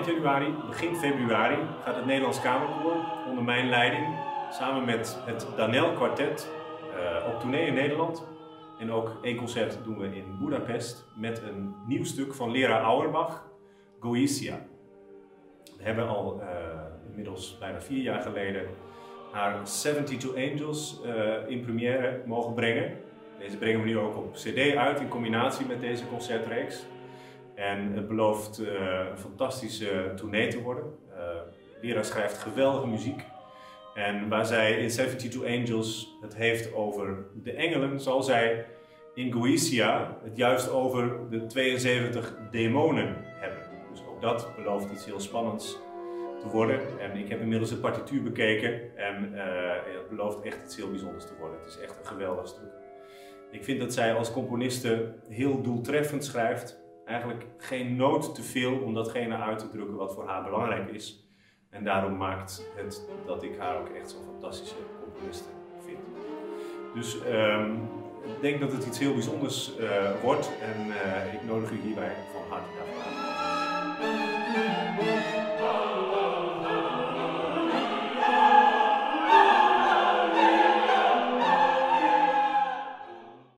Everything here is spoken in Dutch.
eind januari, begin februari gaat het Nederlands Kamerkoor onder mijn leiding samen met het Danel Quartet op tournee in Nederland. En ook één concert doen we in Budapest met een nieuw stuk van leraar Auerbach, Goetia. We hebben al inmiddels bijna 4 jaar geleden haar 72 Angels in première mogen brengen. Deze brengen we nu ook op CD uit in combinatie met deze concertreeks. En het belooft een fantastische tournee te worden. Lera schrijft geweldige muziek. En waar zij in 72 Angels het heeft over de engelen, zal zij in Goetia het juist over de 72 demonen hebben. Dus ook dat belooft iets heel spannends te worden. En ik heb inmiddels de partituur bekeken en het belooft echt iets heel bijzonders te worden. Het is echt een geweldig stuk. Ik vind dat zij als componiste heel doeltreffend schrijft. Eigenlijk geen noot te veel om datgene uit te drukken wat voor haar belangrijk is. En daarom maakt het dat ik haar ook echt zo'n fantastische componiste vind. Dus ik denk dat het iets heel bijzonders wordt en ik nodig u hierbij van harte uit.